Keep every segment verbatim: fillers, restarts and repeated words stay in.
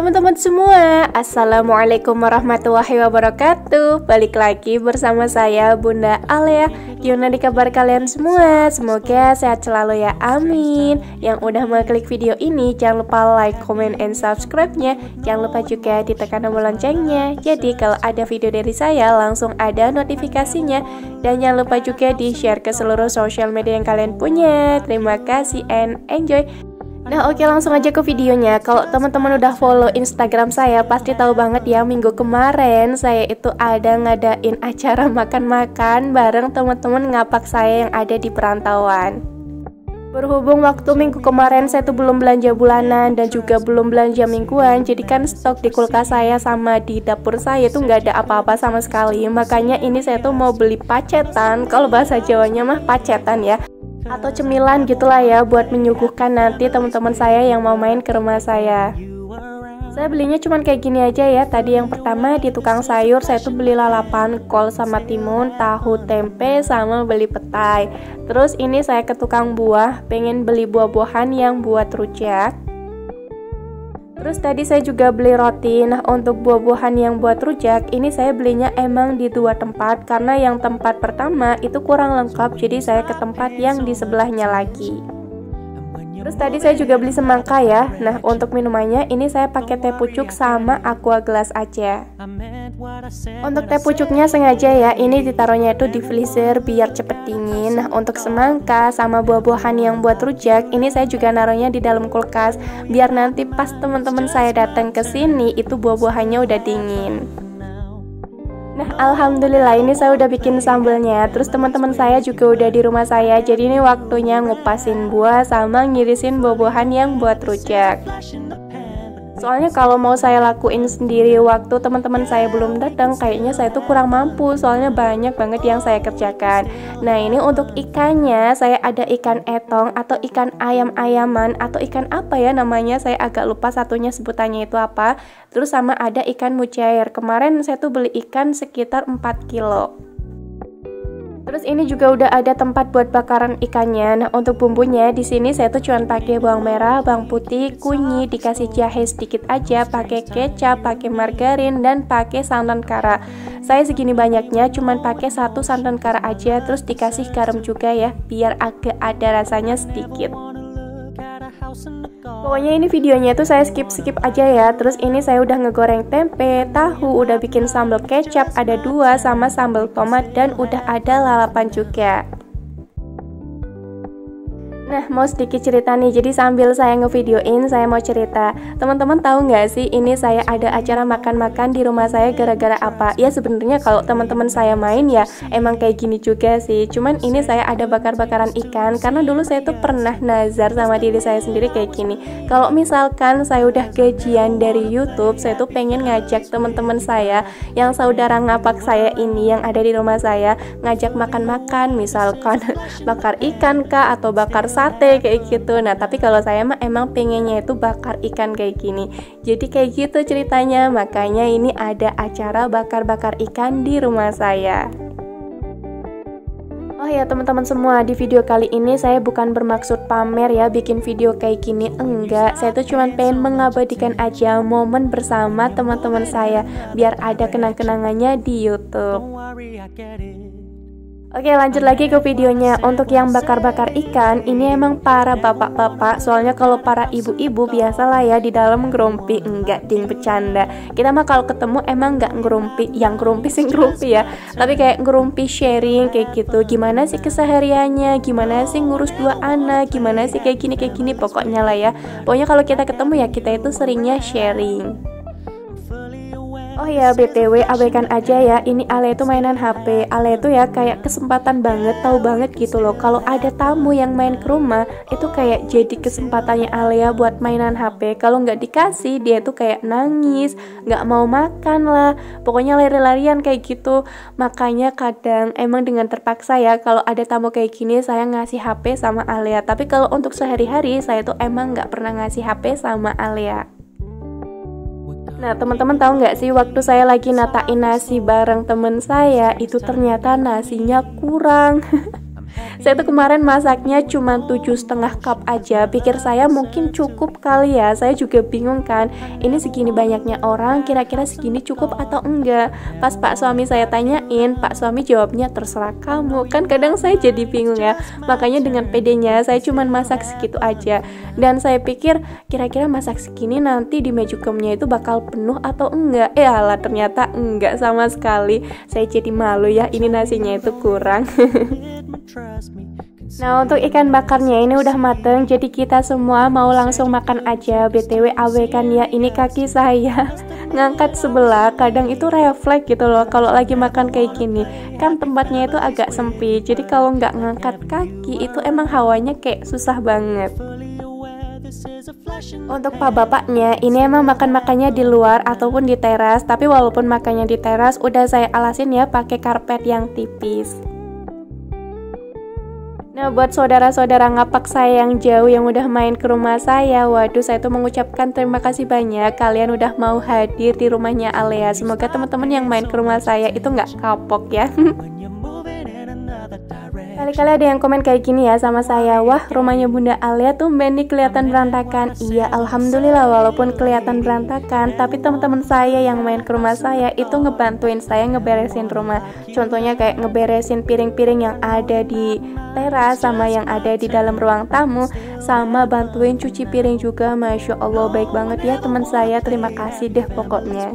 teman-teman semua, Assalamualaikum warahmatullahi wabarakatuh. Balik lagi bersama saya Bunda Alea. Gimana di kabar kalian semua? Semoga sehat selalu ya, amin. Yang udah mengklik video ini, jangan lupa like, comment, and subscribe-nya. Jangan lupa juga ditekan tombol loncengnya, jadi kalau ada video dari saya langsung ada notifikasinya. Dan jangan lupa juga di share ke seluruh sosial media yang kalian punya. Terima kasih and enjoy. Nah oke, langsung aja ke videonya. Kalau teman-teman udah follow Instagram saya pasti tahu banget ya, minggu kemarin saya itu ada ngadain acara makan-makan bareng teman-teman ngapak saya yang ada di perantauan. Berhubung waktu minggu kemarin saya tuh belum belanja bulanan dan juga belum belanja mingguan, jadi kan stok di kulkas saya sama di dapur saya tuh nggak ada apa-apa sama sekali. Makanya ini saya tuh mau beli pacetan, kalau bahasa Jawanya mah pacetan ya, atau cemilan gitulah ya, buat menyuguhkan nanti teman-teman saya yang mau main ke rumah saya. Saya belinya cuman kayak gini aja ya. Tadi yang pertama di tukang sayur saya tuh beli lalapan, kol sama timun, tahu, tempe, sama beli petai. Terus ini saya ke tukang buah, pengen beli buah-buahan yang buat rujak. Terus tadi saya juga beli roti. Nah untuk buah-buahan yang buat rujak ini saya belinya emang di dua tempat, karena yang tempat pertama itu kurang lengkap, jadi saya ke tempat yang di sebelahnya lagi. Terus tadi saya juga beli semangka ya. Nah untuk minumannya ini saya pakai teh pucuk sama aqua gelas aja. Untuk teh pucuknya sengaja ya ini ditaruhnya itu di freezer biar cepet dingin. Nah untuk semangka sama buah-buahan yang buat rujak ini saya juga naruhnya di dalam kulkas biar nanti pas teman-teman saya datang ke sini itu buah-buahannya udah dingin. Nah alhamdulillah ini saya udah bikin sambelnya. Terus teman-teman saya juga udah di rumah saya, jadi ini waktunya ngupasin buah sama ngirisin buah-buahan yang buat rujak. Soalnya kalau mau saya lakuin sendiri waktu teman-teman saya belum datang, kayaknya saya tuh kurang mampu, soalnya banyak banget yang saya kerjakan. Nah ini untuk ikannya saya ada ikan etong atau ikan ayam-ayaman atau ikan apa ya namanya, saya agak lupa satunya sebutannya itu apa. Terus sama ada ikan mujair. Kemarin saya tuh beli ikan sekitar empat kilo. Terus ini juga udah ada tempat buat bakaran ikannya. Nah untuk bumbunya di sini saya tuh cuma pakai bawang merah, bawang putih, kunyit, dikasih jahe sedikit aja, pakai kecap, pakai margarin, dan pakai santan kara. Saya segini banyaknya cuma pakai satu santan kara aja, terus dikasih garam juga ya, biar agak ada rasanya sedikit. Pokoknya ini videonya tuh saya skip-skip aja ya. Terus ini saya udah ngegoreng tempe, tahu, udah bikin sambal kecap ada dua sama sambal tomat, dan udah ada lalapan juga. Nah mau sedikit cerita nih, jadi sambil saya ngevideoin saya mau cerita. Teman-teman tahu nggak sih ini saya ada acara makan-makan di rumah saya gara-gara apa? Ya sebenarnya kalau teman-teman saya main ya emang kayak gini juga sih. Cuman ini saya ada bakar-bakaran ikan karena dulu saya tuh pernah nazar sama diri saya sendiri kayak gini. Kalau misalkan saya udah gajian dari YouTube, saya tuh pengen ngajak teman-teman saya yang saudara ngapak saya ini yang ada di rumah saya, ngajak makan-makan, misalkan bakar ikan kah atau bakar sate kayak gitu. Nah tapi kalau saya mah emang pengennya itu bakar ikan kayak gini. Jadi kayak gitu ceritanya. Makanya ini ada acara bakar-bakar ikan di rumah saya. Oh ya teman-teman semua, di video kali ini saya bukan bermaksud pamer ya bikin video kayak gini, enggak. Saya tuh cuma pengen mengabadikan aja momen bersama teman-teman saya biar ada kenang-kenangannya di YouTube. Oke lanjut lagi ke videonya. Untuk yang bakar-bakar ikan ini emang para bapak-bapak, soalnya kalau para ibu-ibu biasalah ya di dalam ngerumpi. Enggak ding, bercanda. Kita mah kalau ketemu emang nggak ngerumpi, yang ngerumpi sih ngerumpi ya, tapi kayak ngerumpi sharing kayak gitu. Gimana sih kesehariannya, gimana sih ngurus dua anak, gimana sih kayak gini kayak gini pokoknya lah ya. Pokoknya kalau kita ketemu ya kita itu seringnya sharing. Oh ya B T W abaikan aja ya, ini Ale itu mainan H P. Ale itu ya kayak kesempatan banget, tahu banget gitu loh. Kalau ada tamu yang main ke rumah itu kayak jadi kesempatannya Ale ya buat mainan H P. Kalau nggak dikasih dia tuh kayak nangis, nggak mau makan lah. Pokoknya lari-larian kayak gitu. Makanya kadang emang dengan terpaksa ya kalau ada tamu kayak gini saya ngasih H P sama Alea. Tapi kalau untuk sehari-hari saya tuh emang nggak pernah ngasih H P sama Alea. Nah teman-teman tahu nggak sih waktu saya lagi natain nasi bareng temen saya itu ternyata nasinya kurang. Saya tuh kemarin masaknya cuma tujuh setengah cup aja. Pikir saya mungkin cukup kali ya. Saya juga bingung kan, ini segini banyaknya orang, kira-kira segini cukup atau enggak. Pas Pak suami saya tanyain, Pak suami jawabnya terserah kamu. Kan kadang saya jadi bingung ya. Makanya dengan pedenya saya cuma masak segitu aja. Dan saya pikir kira-kira masak segini nanti di mejukumnya itu bakal penuh atau enggak. Eh alah, ternyata enggak sama sekali. Saya jadi malu ya, ini nasinya itu kurang. Nah, untuk ikan bakarnya ini udah mateng, jadi kita semua mau langsung makan aja. B T W abaikan ya, ini kaki saya ngangkat sebelah, kadang itu refleks gitu loh kalau lagi makan kayak gini. Kan tempatnya itu agak sempit, jadi kalau nggak ngangkat kaki itu emang hawanya kayak susah banget. Untuk pak bapaknya, ini emang makan-makannya di luar ataupun di teras, tapi walaupun makannya di teras, udah saya alasin ya pakai karpet yang tipis. Nah, buat saudara-saudara ngapak saya yang jauh yang udah main ke rumah saya, waduh, saya tuh mengucapkan terima kasih banyak kalian udah mau hadir di rumahnya Alea. Semoga teman-teman yang main ke rumah saya itu nggak kapok ya. Kali-kali ada yang komen kayak gini ya sama saya, wah rumahnya Bunda Alea tuh nih kelihatan berantakan. Iya, alhamdulillah walaupun kelihatan berantakan, tapi teman-teman saya yang main ke rumah saya itu ngebantuin saya ngeberesin rumah. Contohnya kayak ngeberesin piring-piring yang ada di teras sama yang ada di dalam ruang tamu, sama bantuin cuci piring juga. Masya Allah, baik banget ya teman saya, terima kasih deh pokoknya.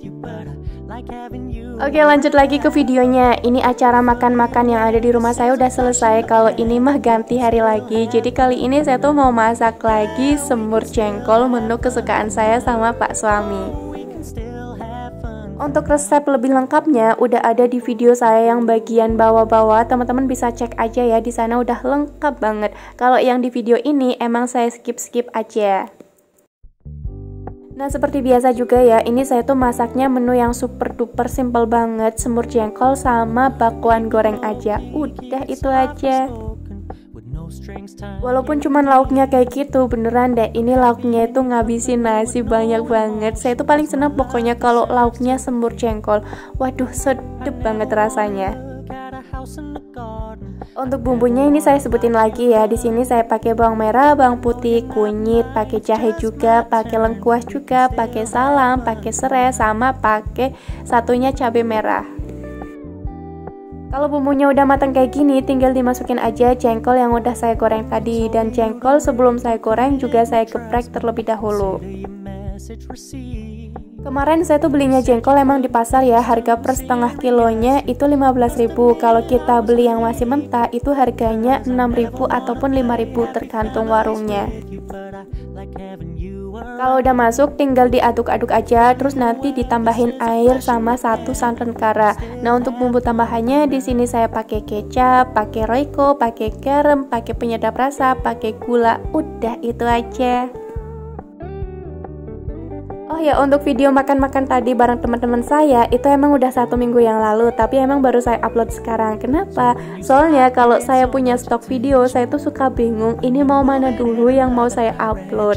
Oke, lanjut lagi ke videonya. Ini acara makan-makan yang ada di rumah saya udah selesai. Kalau ini mah ganti hari lagi. Jadi kali ini saya tuh mau masak lagi semur jengkol, menu kesukaan saya sama Pak suami. Untuk resep lebih lengkapnya udah ada di video saya yang bagian bawah-bawah. Teman-teman bisa cek aja ya, di sana udah lengkap banget. Kalau yang di video ini emang saya skip-skip aja. Nah, seperti biasa juga ya, ini saya tuh masaknya menu yang super duper simple banget, semur jengkol sama bakwan goreng aja. Udah itu aja. Walaupun cuman lauknya kayak gitu, beneran deh, ini lauknya itu ngabisin nasi banyak banget. Saya tuh paling senang pokoknya kalau lauknya semur jengkol. Waduh, sedep banget rasanya. Untuk bumbunya ini saya sebutin lagi ya. Di sini saya pakai bawang merah, bawang putih, kunyit, pakai jahe juga, pakai lengkuas juga, pakai salam, pakai serai, sama pakai satunya cabai merah. Kalau bumbunya udah matang kayak gini, tinggal dimasukin aja jengkol yang udah saya goreng tadi. Dan jengkol sebelum saya goreng juga saya geprek terlebih dahulu. Kemarin saya tuh belinya jengkol emang di pasar ya, harga per setengah kilonya itu lima belas ribu. Kalau kita beli yang masih mentah itu harganya enam ribu ataupun lima ribu tergantung warungnya. Kalau udah masuk tinggal diaduk-aduk aja, terus nanti ditambahin air sama satu santan kara. Nah, untuk bumbu tambahannya di sini saya pakai kecap, pakai royco, pakai garam, pakai penyedap rasa, pakai gula. Udah itu aja. Oh ya, untuk video makan-makan tadi bareng teman-teman saya itu emang udah satu minggu yang lalu, tapi emang baru saya upload sekarang. Kenapa? Soalnya kalau saya punya stok video, saya tuh suka bingung ini mau mana dulu yang mau saya upload.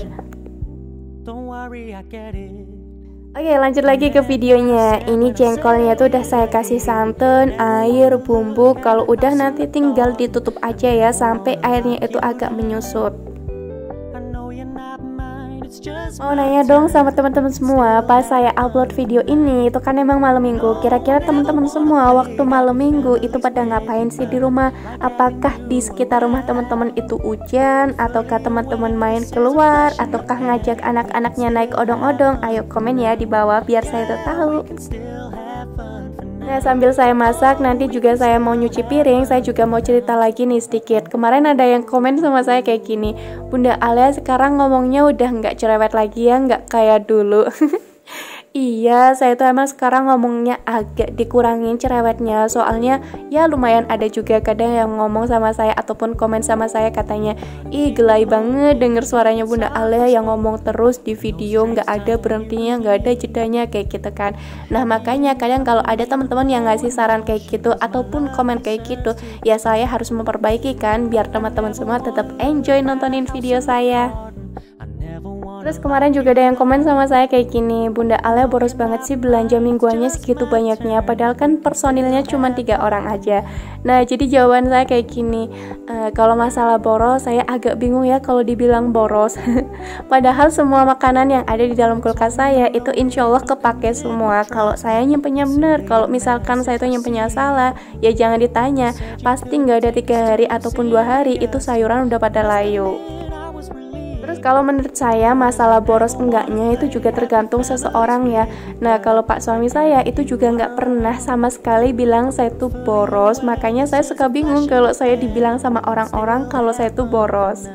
Oke, lanjut lagi ke videonya. Ini jengkolnya tuh udah saya kasih santan, air, bumbu. Kalau udah nanti tinggal ditutup aja ya sampai airnya itu agak menyusut. Mau nanya dong sama teman-teman semua, pas saya upload video ini itu kan emang malam minggu. Kira-kira teman-teman semua waktu malam minggu itu pada ngapain sih di rumah? Apakah di sekitar rumah teman-teman itu hujan, ataukah teman-teman main keluar, ataukah ngajak anak-anaknya naik odong-odong? Ayo komen ya di bawah biar saya tahu. Nah, sambil saya masak, nanti juga saya mau nyuci piring, saya juga mau cerita lagi nih sedikit. Kemarin ada yang komen sama saya kayak gini, Bunda Alea sekarang ngomongnya udah nggak cerewet lagi ya, nggak kayak dulu. Iya, saya tuh emang sekarang ngomongnya agak dikurangin cerewetnya. Soalnya ya lumayan ada juga kadang yang ngomong sama saya ataupun komen sama saya katanya, ih gelai banget denger suaranya Bunda Alea yang ngomong terus di video, nggak ada berhentinya, nggak ada jedanya kayak gitu kan. Nah, makanya kadang kalau ada teman-teman yang ngasih saran kayak gitu ataupun komen kayak gitu, ya saya harus memperbaiki kan biar teman-teman semua tetap enjoy nontonin video saya. Terus kemarin juga ada yang komen sama saya kayak gini, Bunda Alia boros banget sih belanja mingguannya segitu banyaknya, padahal kan personilnya cuma tiga orang aja. Nah jadi jawaban saya kayak gini, e, kalau masalah boros saya agak bingung ya kalau dibilang boros. Padahal semua makanan yang ada di dalam kulkas saya itu insya Allah kepake semua. Kalau saya nyimpennya bener, kalau misalkan saya itu nyimpennya salah, ya jangan ditanya, pasti nggak ada tiga hari ataupun dua hari itu sayuran udah pada layu. Terus kalau menurut saya masalah boros enggaknya itu juga tergantung seseorang ya. Nah kalau pak suami saya itu juga nggak pernah sama sekali bilang saya tuh boros. Makanya saya suka bingung kalau saya dibilang sama orang-orang kalau saya tuh boros.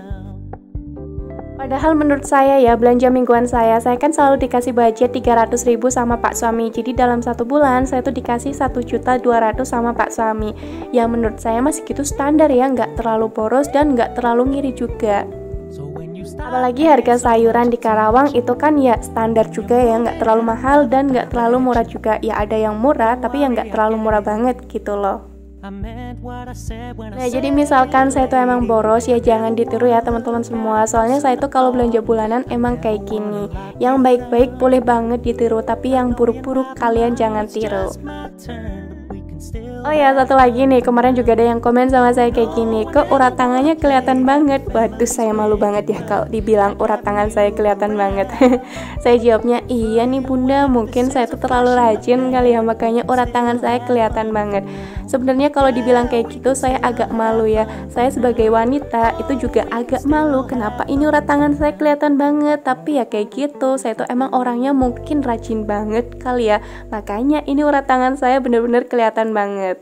Padahal menurut saya ya belanja mingguan saya, saya kan selalu dikasih budget tiga ratus ribu sama pak suami. Jadi dalam satu bulan saya tuh dikasih satu juta dua ratus sama pak suami. Yang menurut saya masih gitu standar ya, nggak terlalu boros dan nggak terlalu ngiri juga. Apalagi harga sayuran di Karawang itu kan ya standar juga ya, nggak terlalu mahal dan nggak terlalu murah juga. Ya ada yang murah tapi yang nggak terlalu murah banget gitu loh. Nah jadi misalkan saya tuh emang boros ya jangan ditiru ya teman-teman semua. Soalnya saya tuh kalau belanja bulanan emang kayak gini. Yang baik-baik boleh banget ditiru, tapi yang buruk-buruk kalian jangan tiru. Oh ya satu lagi nih, kemarin juga ada yang komen sama saya kayak gini, kok urat tangannya kelihatan banget. Waduh saya malu banget ya kalau dibilang urat tangan saya kelihatan banget. Saya jawabnya, iya nih bunda, mungkin saya tuh terlalu rajin kali ya, makanya urat tangan saya kelihatan banget. Sebenarnya kalau dibilang kayak gitu saya agak malu ya. Saya sebagai wanita itu juga agak malu, kenapa ini urat tangan saya kelihatan banget. Tapi ya kayak gitu, saya tuh emang orangnya mungkin rajin banget kali ya, makanya ini urat tangan saya bener-bener kelihatan banget.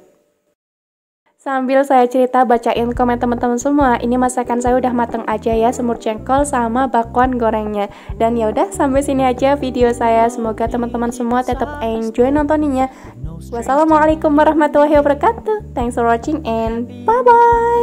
Sambil saya cerita bacain komen teman-teman semua, ini masakan saya udah mateng aja ya, semur jengkol sama bakwan gorengnya. Dan ya udah sampai sini aja video saya, semoga teman-teman semua tetap enjoy nontoninnya. Wassalamualaikum warahmatullahi wabarakatuh. Thanks for watching and bye bye.